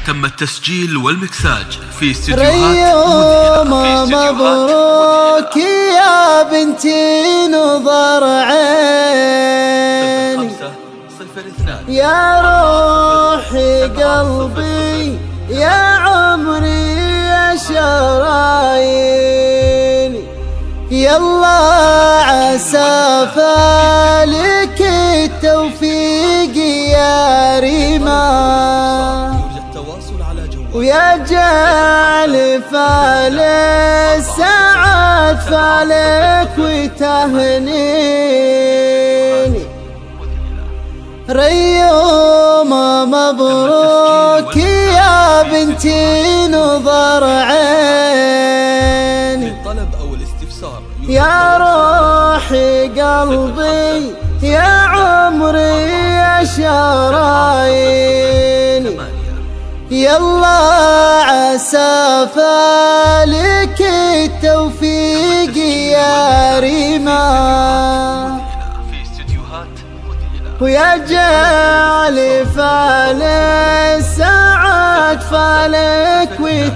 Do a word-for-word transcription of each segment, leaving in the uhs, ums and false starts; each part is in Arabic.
تم التسجيل والمكساج في استديوهات ريومة مبروك يا بنتي نظر عيني يا روحي قلبي يا عمري يا شراييني يلا عسى فالك التوفيق يا ريما ويا جعل فالي سعد فالك وتهنيني ريومة مبروك يا بنتي نظر عيني يا روحي قلبي يا عمري يا شراييني يلا عسى فالك التوفيق يا ريما ويا جعل فالي سعد فالك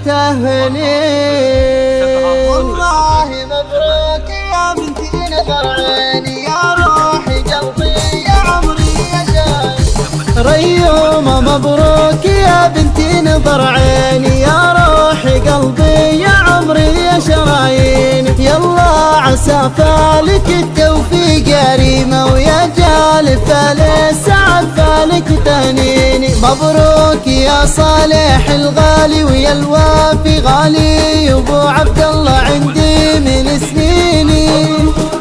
وتهنيني والله مبروك يا بنتي نظر عيني يا روحي قلبي يا عمري يا شاي ريومة مبروك يا بنتي نظر عيني يا روحي قلبي يا عمري يا شراييني يلا عسى فالك التوفيق يا ريما ويا جال فالي سعد فالك تهنيني مبروك يا صالح الغالي ويا الوافي غالي يا ابو عبد الله عندي من سنيني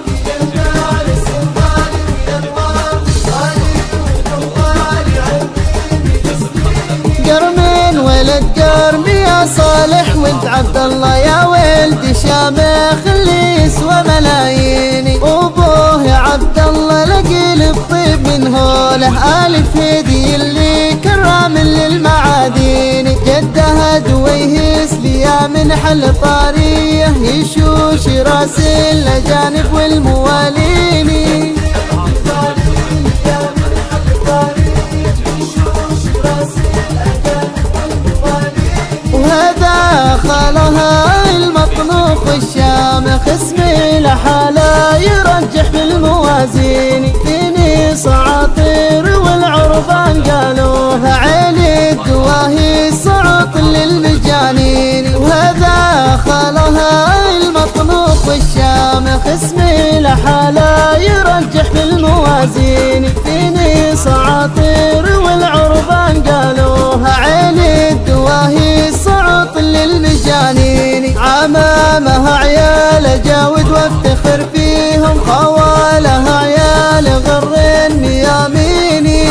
قرمين ولد قرم يا صالح ولد عبد الله يا ولد شامخ اللي يسوى ملاييني وابوه يا عبد الله لقيل الطيب من هوله الف هدي اللي كرام للمعادين جده دويه ليا من حل طاريه يشوش راس الاجانب والمواليني خالها المطنوخ والشامخ اسمي لحاله يرجح بالموازين فيني صعاطير والعربان قالوها عيني الدواهي صعط للمجانين وهذا خالها المطنوخ والشامخ اسمي لحاله يرجح بالموازين فيني صعاطير والعربان قالوها عيني الدواهي صعط للمجانين عمامها عيال اجاود وافتخر فيهم خوالها عيال غرين مياميني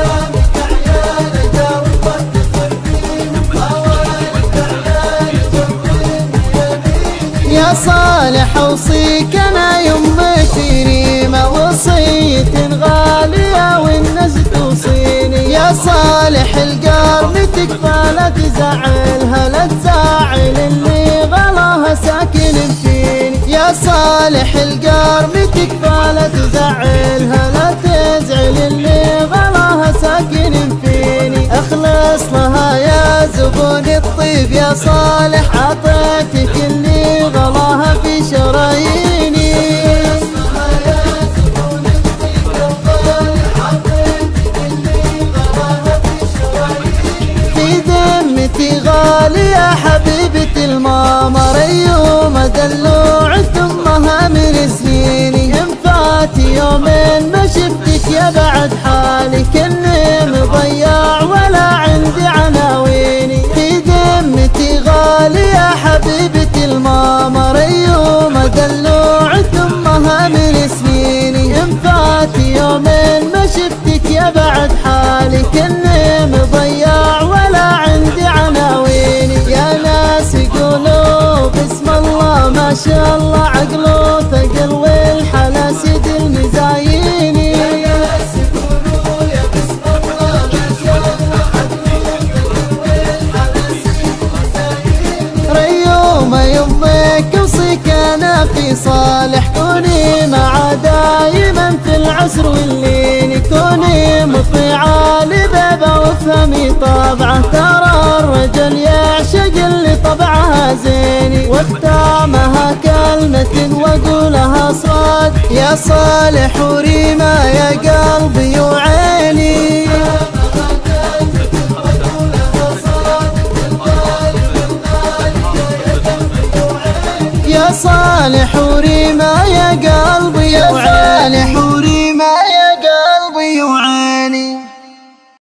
يا صالح اوصيك انا يمتي ريمة وصية غالية والناس توصيني يا صالح القرم تكفى لا تزعلها لا تزعل اللي غلاها ساكن فيني يا صالح القرم تكفى لا تزعلها لا تزعل اللي غلاها ساكن فيني اخلص لها يا زبون الطيب يا صالح عطيتك اللي غلاها في شراييني غالي يا حبيبتي الماما ريومة دلوعت امها من سنيني ان فات يومين ما شفتك يا بعد حالي كني مضيع ولا عندي عناويني في ذمتي غالي يا حبيبتي الماما ريومة دلوعت امها من سنيني ان فات يومين ما شفتك يا بعد حالي كني مضيع ولا عندي عناويني يا ناس يقولوا بسم الله ما شاء الله عقله ثقل والحلاسد المزاييني يا ناس يقولوا يا بسم الله ما شاء الله عقله ثقل والحلاسد المزاييني ريومة يمك اوصيك انا في صالح كوني مع دايما في العسر واللين كوني مطيعة لبابا وافهمي طبعه ترى يا صالح وريما يا قلبي وعيني يا صالح وريما يا قلبي وعيني